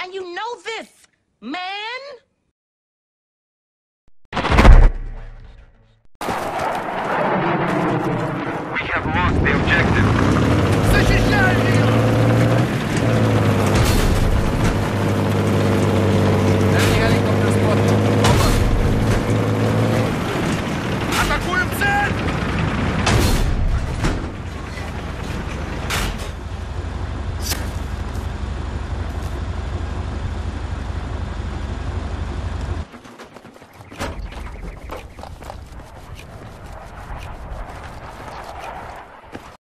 And you know this, man? We have lost the objective. Защищай ее!